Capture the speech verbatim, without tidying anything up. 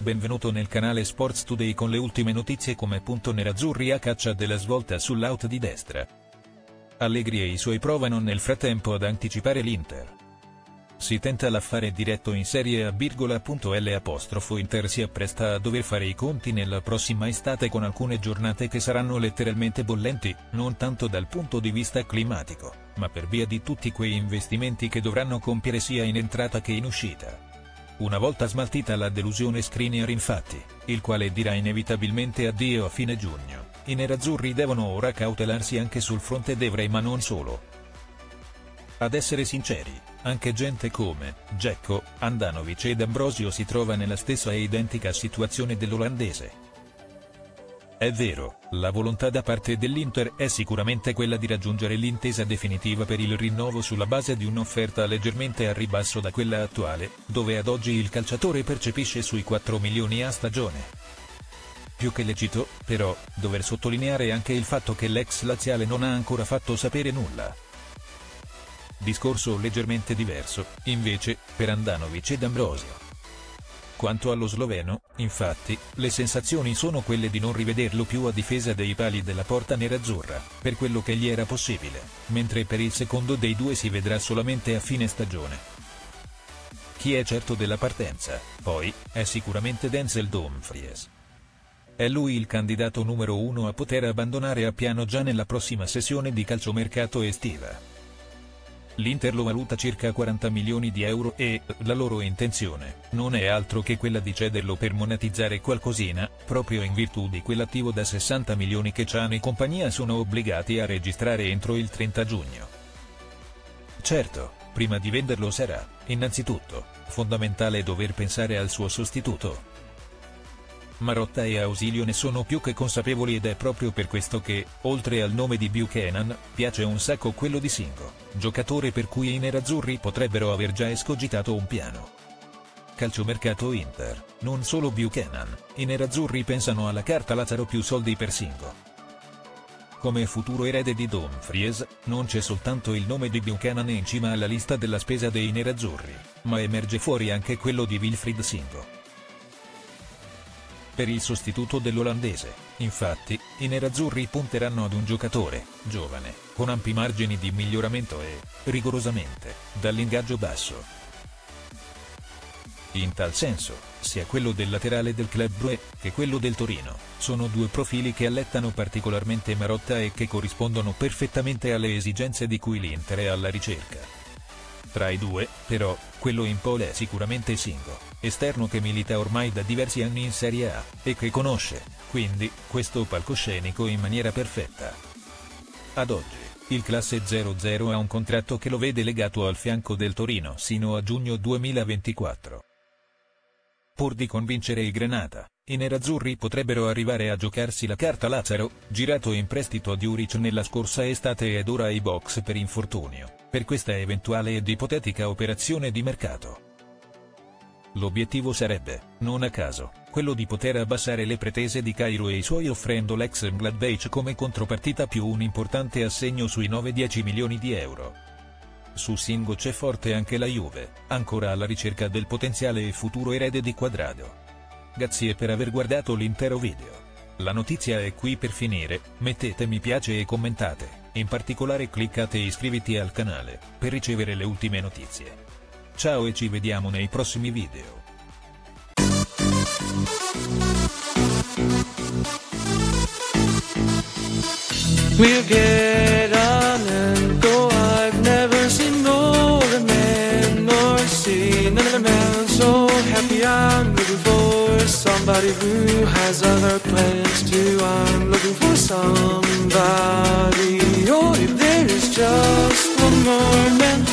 benvenuto nel canale Sports Today con le ultime notizie come punto nerazzurri a caccia della svolta sull'out di destra. Allegri e i suoi provano nel frattempo ad anticipare l'Inter. Si tenta l'affare diretto in Serie A, L' Inter si appresta a dover fare i conti nella prossima estate con alcune giornate che saranno letteralmente bollenti, non tanto dal punto di vista climatico, ma per via di tutti quei investimenti che dovranno compiere sia in entrata che in uscita. Una volta smaltita la delusione Skriniar infatti, il quale dirà inevitabilmente addio a fine giugno, i nerazzurri devono ora cautelarsi anche sul fronte d'Evra ma non solo. Ad essere sinceri, anche gente come Dzeko, Handanovic ed Ambrosio si trova nella stessa e identica situazione dell'olandese. È vero, la volontà da parte dell'Inter è sicuramente quella di raggiungere l'intesa definitiva per il rinnovo sulla base di un'offerta leggermente a ribasso da quella attuale, dove ad oggi il calciatore percepisce sui quattro milioni a stagione. Più che lecito, però, dover sottolineare anche il fatto che l'ex laziale non ha ancora fatto sapere nulla. Discorso leggermente diverso, invece, per Handanovic ed Ambrosio. Quanto allo sloveno, infatti, le sensazioni sono quelle di non rivederlo più a difesa dei pali della porta nerazzurra, per quello che gli era possibile, mentre per il secondo dei due si vedrà solamente a fine stagione. Chi è certo della partenza, poi, è sicuramente Denzel Dumfries. È lui il candidato numero uno a poter abbandonare a piano già nella prossima sessione di calciomercato estiva. L'Inter lo valuta circa quaranta milioni di euro e la loro intenzione non è altro che quella di cederlo per monetizzare qualcosina, proprio in virtù di quell'attivo da sessanta milioni che Can e compagnia sono obbligati a registrare entro il trenta giugno. Certo, prima di venderlo sarà, innanzitutto, fondamentale dover pensare al suo sostituto. Marotta e Ausilio ne sono più che consapevoli ed è proprio per questo che, oltre al nome di Buchanan, piace un sacco quello di Singo, giocatore per cui i nerazzurri potrebbero aver già escogitato un piano. Calciomercato Inter, non solo Buchanan, i nerazzurri pensano alla carta Lazzaro più soldi per Singo. Come futuro erede di Dumfries, non c'è soltanto il nome di Buchanan in cima alla lista della spesa dei nerazzurri, ma emerge fuori anche quello di Wilfried Singo. Per il sostituto dell'olandese, infatti, i nerazzurri punteranno ad un giocatore, giovane, con ampi margini di miglioramento e, rigorosamente, dall'ingaggio basso. In tal senso, sia quello del laterale del Club Brugge, che quello del Torino, sono due profili che allettano particolarmente Marotta e che corrispondono perfettamente alle esigenze di cui l'Inter è alla ricerca. Tra i due, però, quello in pole è sicuramente Singo, esterno che milita ormai da diversi anni in Serie A, e che conosce, quindi, questo palcoscenico in maniera perfetta. Ad oggi, il classe zero zero ha un contratto che lo vede legato al fianco del Torino sino a giugno duemilaventiquattro. Pur di convincere il Granata, i nerazzurri potrebbero arrivare a giocarsi la carta Lazzaro, girato in prestito a Djuric nella scorsa estate ed ora ai box per infortunio, per questa eventuale ed ipotetica operazione di mercato. L'obiettivo sarebbe, non a caso, quello di poter abbassare le pretese di Cairo e i suoi offrendo l'ex Gladbach come contropartita più un importante assegno sui nove dieci milioni di euro. Su Singo c'è forte anche la Juve, ancora alla ricerca del potenziale e futuro erede di Cuadrado. Grazie per aver guardato l'intero video. La notizia è qui per finire, mettete mi piace e commentate, in particolare cliccate iscriviti al canale, per ricevere le ultime notizie. Ciao e ci vediamo nei prossimi video. We'll get on and go. I've never seen more a man nor seen another man so happy. I'm looking for somebody who has other plans too. I'm looking for somebody. Oh, if there is just one more man